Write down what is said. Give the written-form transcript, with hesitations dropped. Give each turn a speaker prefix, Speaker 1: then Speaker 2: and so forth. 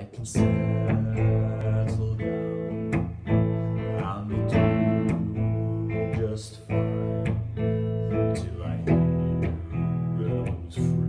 Speaker 1: can settle down. I'll be doing just fine till I hear those